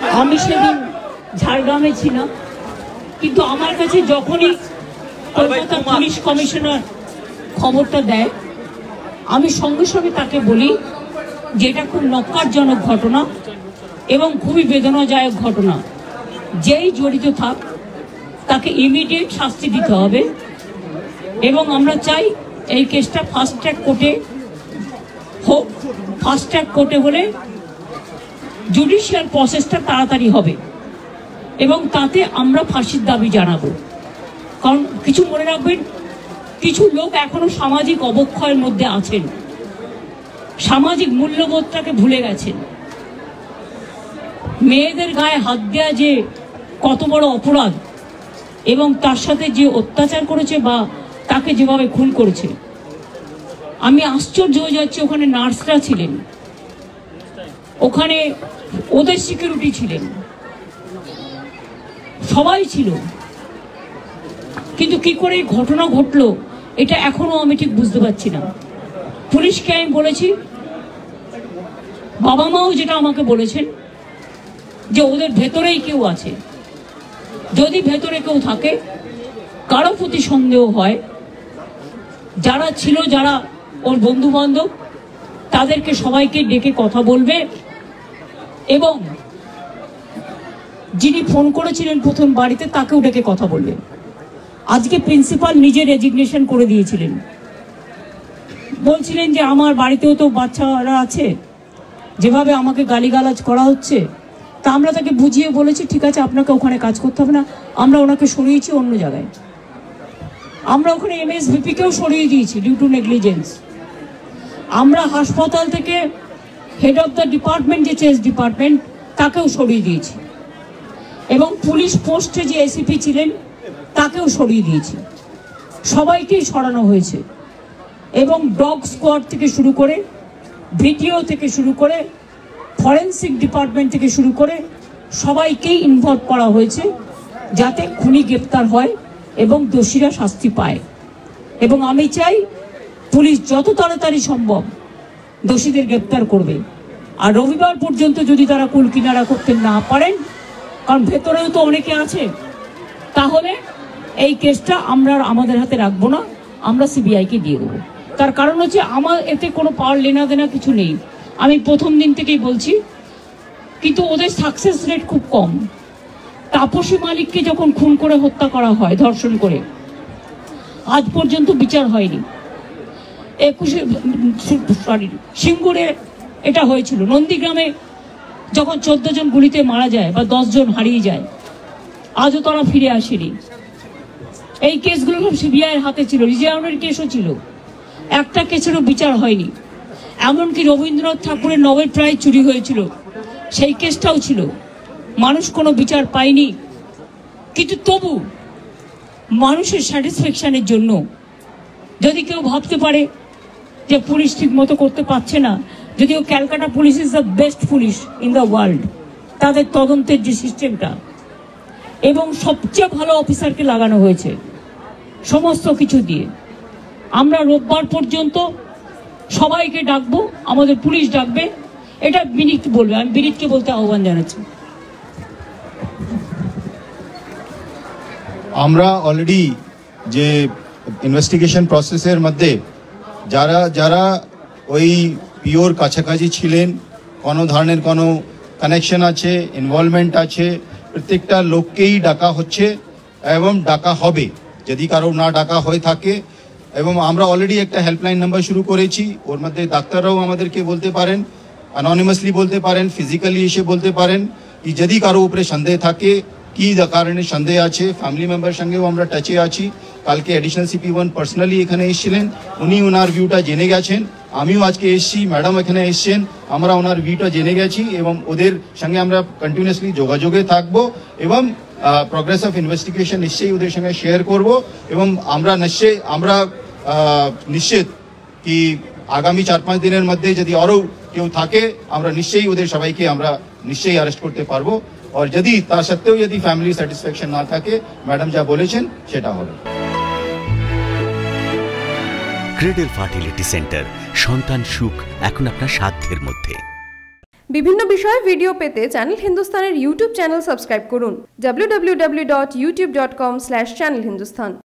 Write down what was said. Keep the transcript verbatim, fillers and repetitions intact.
আমি সেদিন ঝাড়গ্রামে ছিলাম, কিন্তু আমার কাছে যখনই কলকাতা পুলিশ কমিশনার খবরটা দেয় আমি সঙ্গে সঙ্গে তাকে বলি যে এটা খুব নক্কারজনক ঘটনা এবং খুবই বেদনাদায়ক ঘটনা, যেই জড়িত থাক তাকে ইমিডিয়েট শাস্তি দিতে হবে এবং আমরা চাই এই কেসটা ফাস্ট ট্র্যাক কোর্টে হোক। ফাস্ট ট্র্যাক কোর্টে হলে জুডিশিয়াল প্রসেসটা তাড়াতাড়ি হবে এবং তাতে আমরা ফাঁসির দাবি জানাবো। কারণ কিছু মনে রাখবেন, কিছু লোক এখনো সামাজিক অবক্ষয়ের মধ্যে আছেন, সামাজিক মূল্যবোধটাকে ভুলে গেছেন। মেয়েদের গায়ে হাত দেওয়া যে কত বড় অপরাধ এবং তার সাথে যে অত্যাচার করেছে বা তাকে যেভাবে খুন করেছে, আমি আশ্চর্য হয়ে যাচ্ছি। ওখানে নার্সরা ছিলেন, ওখানে ওদের সিকিউরিটি ছিলেন, সবাই ছিল, কিন্তু কি করে এই ঘটনা ঘটলো এটা এখনো আমি ঠিক বুঝতে পারছি না। পুলিশকে আমি বলেছি, বাবা মাও যেটা আমাকে বলেছেন যে ওদের ভেতরেই কেউ আছে, যদি ভেতরে কেউ থাকে, কারো প্রতি সন্দেহ হয়, যারা ছিল, যারা ওর বন্ধু বান্ধব, তাদেরকে সবাইকে ডেকে কথা বলবে এবং যিনি ফোন করেছিলেন প্রথম বাড়িতে তাকেও ডেকে কথা বলবে। আজকে প্রিন্সিপাল নিজে রেজিগনেশন করে দিয়েছিলেন, বলছিলেন যে আমার বাড়িতেও তো বাচ্চারা আছে, যেভাবে আমাকে গালিগালাজ করা হচ্ছে, তা আমরা তাকে বুঝিয়ে বলেছি ঠিক আছে আপনাকে ওখানে কাজ করতে হবে না, আমরা ওনাকে সরিয়েছি অন্য জায়গায়। আমরা ওখানে এমএসভিপিকেও সরিয়ে দিয়েছি ডিউ টু নেগলিজেন্স। আমরা হাসপাতাল থেকে হেড অফ দ্য ডিপার্টমেন্ট, যে চেস ডিপার্টমেন্ট, তাকেও সরিয়ে দিয়েছি এবং পুলিশ পোস্টে যে এসিপি ছিলেন তাকেও সরিয়ে দিয়েছি। সবাইকেই সরানো হয়েছে এবং ডগ স্কোয়াড থেকে শুরু করে, ভিডিও থেকে শুরু করে, ফরেন্সিক ডিপার্টমেন্ট থেকে শুরু করে সবাইকেই ইনভলভ করা হয়েছে যাতে খুনি গ্রেপ্তার হয় এবং দোষীরা শাস্তি পায়। এবং আমি চাই পুলিশ যত তাড়াতাড়ি সম্ভব দোষীদের গ্রেপ্তার করবে। আর রবিবার পর্যন্ত যদি তারা কুল কিনারা করতে না পারেন, কারণ ভেতরেও তো অনেকে আছে, তাহলে এই কেসটা আমরা আমাদের হাতে রাখবো না, আমরা সিবিআইকে দিয়ে দেবো। তার কারণ হচ্ছে আমার এতে কোনো পাওয়ার লেনা দেনা কিছু নেই, আমি প্রথম দিন থেকেই বলছি। কিন্তু ওদের সাকসেস রেট খুব কম। তাপসী মালিককে যখন খুন করে হত্যা করা হয়, ধর্ষণ করে, আজ পর্যন্ত বিচার হয়নি। একুশে সরি সিঙ্গুরে এটা হয়েছিল, নন্দীগ্রামে যখন চোদ্দ জন গুলিতে মারা যায় বা দশ জন হারিয়ে যায়, আজও তারা ফিরে আসেনি। এই কেসগুলো সব সিবিআইয়ের হাতে ছিল, রিজার্ভের কেসও ছিল, একটা কেসেরও বিচার হয়নি। এমনকি রবীন্দ্রনাথ ঠাকুরের নোবেল প্রাইজ চুরি হয়েছিল, সেই কেসটাও ছিল, মানুষ কোনো বিচার পায়নি। কিন্তু তবু মানুষের স্যাটিসফ্যাকশনের জন্য যদি কেউ ভাবতে পারে যে পুলিশ ঠিক মতো করতে পারছে না, যদিও Calcutta police is the best police in the world, তাদের তদন্তের যে সিস্টেমটা এবং সবচেয়ে ভালো অফিসারকে লাগানো হয়েছে সমস্ত কিছু দিয়ে। আমরা রোববার পর্যন্ত সবাইকে ডাকবো, আমাদের পুলিশ ডাকবে, এটা বিনীত বলবে, আমি বিনীতকে বলতে আহ্বান জানাচ্ছি। আমরা অলরেডি যে ইনভেস্টিগেশন প্রসেসের মধ্যে যারা যারা ওই পিওর কাছাকাছি ছিলেন, কোনো ধরনের কোনো কানেকশন আছে, ইনভলভমেন্ট আছে, প্রত্যেকটা লোককেই ডাকা হচ্ছে এবং ডাকা হবে যদি কারো না ডাকা হয়ে থাকে। এবং আমরা অলরেডি একটা হেল্পলাইন নাম্বার শুরু করেছি, ওর মধ্যে ডাক্তাররাও আমাদেরকে বলতে পারেন, অ্যানোনিমাসলি বলতে পারেন, ফিজিক্যালি এসে বলতে পারেন কি যদি কারো উপরে সন্দেহ থাকে, কি কারণে সন্দেহ আছে। ফ্যামিলি মেম্বার সঙ্গেও আমরা টাচে আছি। কালকে অ্যাডিশনাল সিপি ওয়ান পার্সোনালি এখানে এসেছিলেন, উনি ওনার ভিউটা জেনে গেছেন। আমিও আজকে এসেছি, ম্যাডাম এখানে এসছেন, আমরা ওনার ভিউটা জেনে গেছি এবং ওদের সঙ্গে আমরা কন্টিনিউয়াসলি যোগাযোগে থাকবো এবং প্রোগ্রেস অফ ইনভেস্টিগেশন নিশ্চয়ই ওদের সঙ্গে শেয়ার করব। এবং আমরা নিশ্চয়ই আমরা নিশ্চিত কি আগামী চার পাঁচ দিনের মধ্যে যদি আরও কেউ থাকে, আমরা নিশ্চয়ই ওদের সবাইকে আমরা নিশ্চয়ই অ্যারেস্ট করতে পারবো। আর যদি তা সত্ত্বেও যদি ফ্যামিলি স্যাটিসফ্যাকশন না থাকে, ম্যাডাম যা বলেছেন সেটা হবে। ক্রেডেল ফার্টিলিটি সেন্টার, সন্তান সুখ এখন আপনার সাধ্যের মধ্যে। বিভিন্ন বিষয়ে ভিডিও পেতে চ্যানেল হিন্দুস্তানের ইউটিউব চ্যানেল সাবস্ক্রাইব করুন W W W dot YouTube dot com slash channel Hindustan.